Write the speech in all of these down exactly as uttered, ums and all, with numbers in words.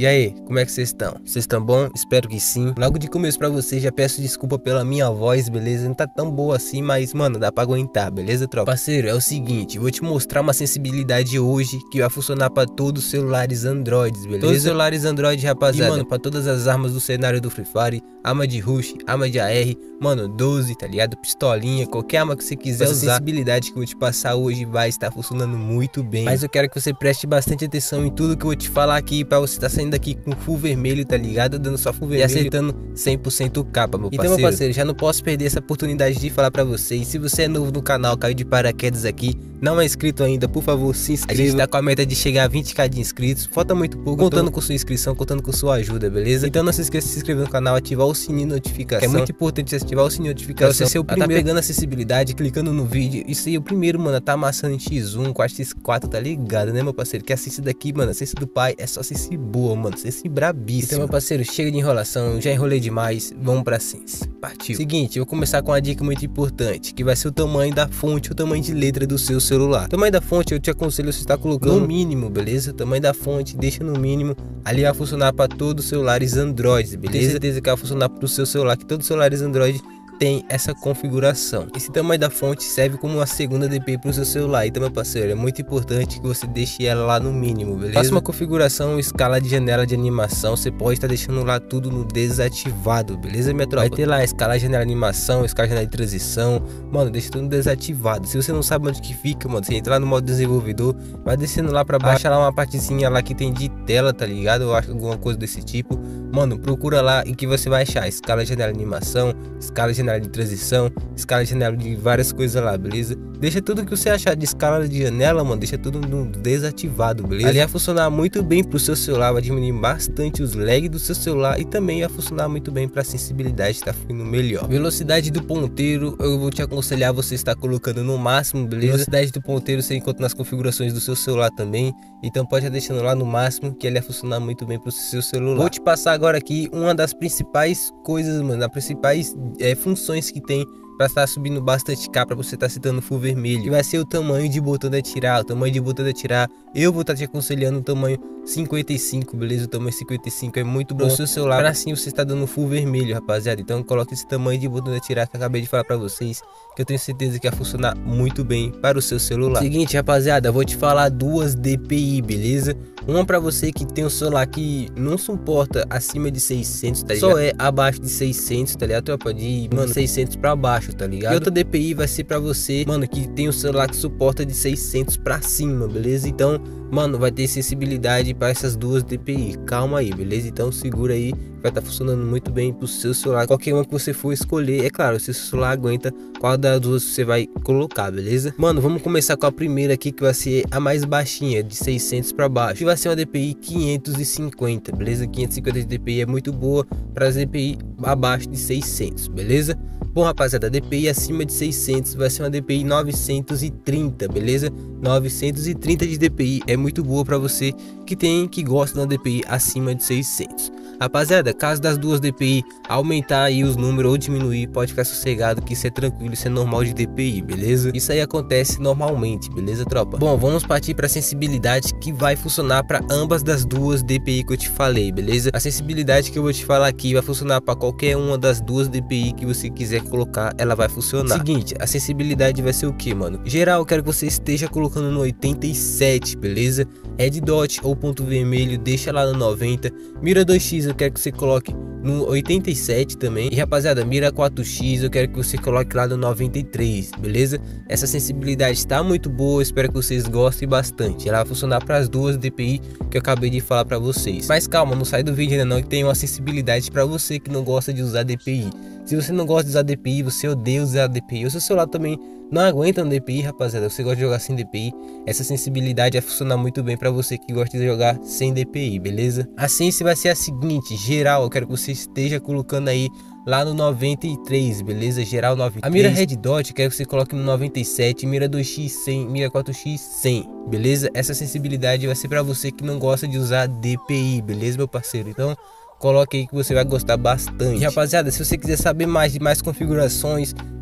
E aí, como é que vocês estão? Vocês estão bom? Espero que sim. Logo de começo pra vocês, já peço desculpa pela minha voz, beleza? Não tá tão boa assim, mas, mano, dá pra aguentar, beleza, tropa? Parceiro, é o seguinte, eu vou te mostrar uma sensibilidade hoje que vai funcionar pra todos os celulares Androids, beleza? Todos os celulares Android, rapaziada. E, mano, pra todas as armas do cenário do Free Fire, arma de Rush, arma de A R, mano, doze, tá ligado? Pistolinha, qualquer arma que você quiser usar. A sensibilidade que eu vou te passar hoje vai estar funcionando muito bem. Mas eu quero que você preste bastante atenção em tudo que eu vou te falar aqui, pra você estar saindo daqui com full vermelho, tá ligado? Dando só full vermelho e acertando cem por cento capa, meu parceiro. Então, meu parceiro, já não posso perder essa oportunidade de falar pra vocês. Se você é novo no canal, caiu de paraquedas aqui, não é inscrito ainda, por favor, se inscreva. A gente tá com a meta de chegar a vinte k de inscritos. Falta muito pouco, contando tô... com sua inscrição, contando com sua ajuda, beleza? Então não se esqueça de se inscrever no canal, ativar o sininho de notificação, que é muito importante ativar o sininho de notificação. Pra você ser o primeiro, tá pegando acessibilidade, clicando no vídeo. Isso aí, o primeiro, mano, tá amassando em X um, quatro por quatro, tá ligado, né, meu parceiro? Que a ciência daqui, mano, a ciência do pai é só ciência boa, mano, ciência brabíssima. Então, meu parceiro, chega de enrolação, já enrolei demais, vamos pra ciência. Partiu. Seguinte, eu vou começar com uma dica muito importante, que vai ser o tamanho da fonte, o tamanho de letra do seu celular. O tamanho da fonte, eu te aconselho você estar colocando no mínimo, beleza? O tamanho da fonte, deixa no mínimo. Ali vai funcionar para todos os celulares Android, beleza? Tenho certeza que vai funcionar para o seu celular, que todos os celulares Android tem essa configuração. Esse tamanho da fonte serve como uma segunda D P I para o seu celular. Então, meu parceiro, é muito importante que você deixe ela lá no mínimo, beleza? Faça uma configuração, escala de janela de animação. Você pode estar deixando lá tudo no desativado, beleza, minha tropa? Vai ter lá a escala de janela de animação, escala de janela de transição. Mano, deixa tudo desativado. Se você não sabe onde que fica, mano, você entra lá no modo desenvolvedor, vai descendo lá para baixo, acha lá uma partezinha lá que tem de tela, tá ligado? Eu acho alguma coisa desse tipo. Mano, procura lá e que você vai achar escala de janela de animação, escala de janela de transição, escala de janela de várias coisas lá, beleza? Deixa tudo que você achar de escala de janela, mano, deixa tudo no desativado, beleza? Ali vai funcionar muito bem pro seu celular, vai diminuir bastante os lag do seu celular e também vai funcionar muito bem pra sensibilidade, tá ficando melhor. Velocidade do ponteiro, eu vou te aconselhar você estar colocando no máximo, beleza? Velocidade do ponteiro você encontra nas configurações do seu celular também, então pode estar deixando lá no máximo, que ele vai funcionar muito bem pro seu celular. Vou te passar agora aqui uma das principais coisas, mano, das principais é, funções que tem para estar subindo bastante K, para você estar citando full vermelho, que vai ser o tamanho de botão de atirar. O tamanho de botão de atirar, eu vou estar te aconselhando o tamanho cinquenta e cinco, beleza? O tamanho cinquenta e cinco é muito bom pro seu celular, para assim você está dando full vermelho, rapaziada. Então coloque esse tamanho de botão de atirar que eu acabei de falar para vocês, que eu tenho certeza que vai funcionar muito bem para o seu celular. Seguinte, rapaziada, eu vou te falar duas D P I, beleza? Uma para você que tem um celular que não suporta acima de seiscentos, tá ligado? Só é abaixo de seiscentos, tá ligado, tropa? De, mano, seiscentos para baixo, tá ligado? E outra D P I vai ser para você, mano, que tem um celular que suporta de seiscentos para cima, beleza? Então, mano, vai ter sensibilidade para essas duas D P I. Calma aí, beleza? Então segura aí, vai estar tá funcionando muito bem pro seu celular. Qualquer uma que você for escolher, é claro, se o seu celular aguenta, qual das duas você vai colocar, beleza? Mano, vamos começar com a primeira aqui, que vai ser a mais baixinha, de seiscentos para baixo, que vai ser uma D P I quinhentos e cinquenta, beleza? quinhentos e cinquenta de D P I é muito boa para as D P I abaixo de seiscentos, beleza? Bom, rapaziada, a D P I acima de seiscentos vai ser uma D P I novecentos e trinta, beleza? novecentos e trinta de D P I é muito boa para você que tem, que gosta de uma D P I acima de seiscentos. Rapaziada, caso das duas D P I aumentar aí os números ou diminuir, pode ficar sossegado que isso é tranquilo, isso é normal de D P I, beleza? Isso aí acontece normalmente, beleza, tropa? Bom, vamos partir para a sensibilidade que vai funcionar para ambas das duas D P I que eu te falei, beleza? A sensibilidade que eu vou te falar aqui vai funcionar para qualquer uma das duas D P I que você quiser colocar, ela vai funcionar. Seguinte, a sensibilidade vai ser o que, mano? Geral, eu quero que você esteja colocando no oitenta e sete, beleza? Red dot ou ponto vermelho, deixa lá no noventa. Mira dois x, eu quero que você coloque no oitenta e sete também. E rapaziada, mira quatro x, eu quero que você coloque lá no noventa e três, beleza? Essa sensibilidade está muito boa, espero que vocês gostem bastante. Ela vai funcionar para as duas D P I que eu acabei de falar para vocês. Mas calma, não sai do vídeo ainda não, que tem uma sensibilidade para você que não gosta de usar D P I. Se você não gosta de usar D P I, você odeia usar D P I, o seu celular também não aguenta um D P I, rapaziada, você gosta de jogar sem D P I, essa sensibilidade vai funcionar muito bem para você que gosta de jogar sem D P I, beleza? A sense vai ser a seguinte, geral, eu quero que você esteja colocando aí lá no noventa e três, beleza? Geral noventa e três. A mira Red Dot, eu quero que você coloque no noventa e sete, mira dois x cem, mira quatro x cem, beleza? Essa sensibilidade vai ser para você que não gosta de usar D P I, beleza, meu parceiro? Então coloque aí que você vai gostar bastante. E, rapaziada, se você quiser saber mais de mais configurações,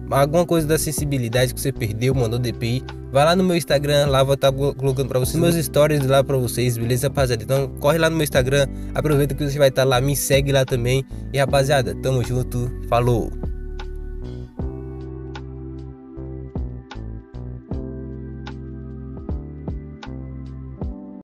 alguma coisa da sensibilidade que você perdeu, mandou D P I, vai lá no meu Instagram, lá vou estar colocando pra vocês meus stories lá pra vocês, beleza, rapaziada? Então corre lá no meu Instagram, aproveita que você vai estar lá, me segue lá também. E rapaziada, tamo junto, falou!